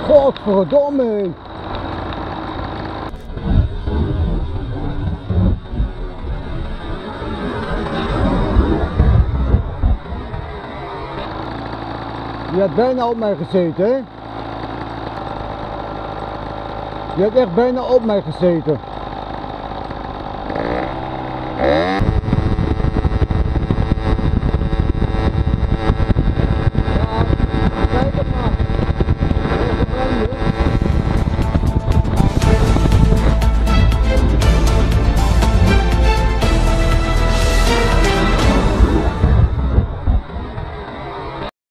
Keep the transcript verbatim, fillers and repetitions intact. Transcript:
Godverdomme. Je hebt bijna op mij gezeten, hè? Je hebt echt bijna op mij gezeten.